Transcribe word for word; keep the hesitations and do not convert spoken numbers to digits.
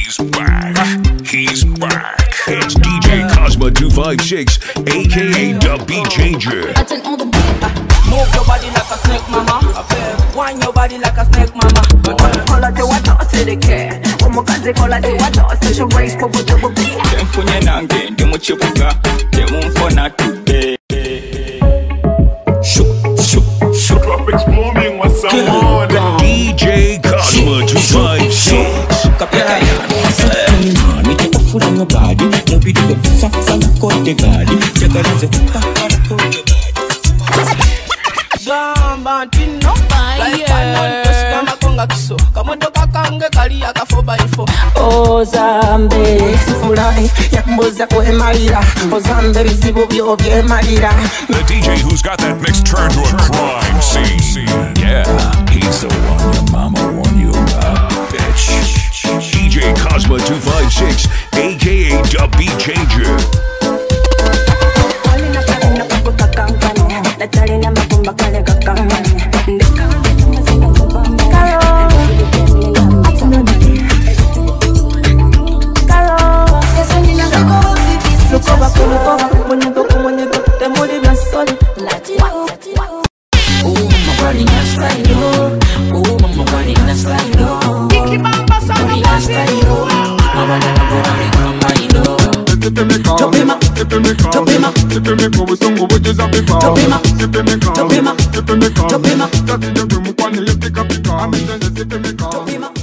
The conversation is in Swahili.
He's back. He's back. It's D J KOSMA two five six, aka the Beat Changer. Move your body like a snake, mama. Wind your body like a snake, mama. Call the water, say they care. Omo kaze call the water, say she race for the double B. Dem funye nange, dem chipuka, dem unfona today. Shoot, shoot, shoot. Drop exploding with someone. D J KOSMA two five six. Your body, no be the soft and cold the body. Check out the Gamba tino, like I just gonna conga kiso. Come on, doka kange kali aka four by four. Oh Zambe, fulani yakumboza kwa malira. Oh Zambe bizibu byo bye malira. The D J who's got that mix turned to a crime scene. Yeah, he's the one your mama warned you about, bitch. D J KOSMA two five six, aka the Beat Changer. Chopima, chopima, chopima, chopima, kwa songo boje za pipa. Chopima, chopima, chopima, chopima, chopima. Tati ndio mkwani lifika pika. Amesha chopima.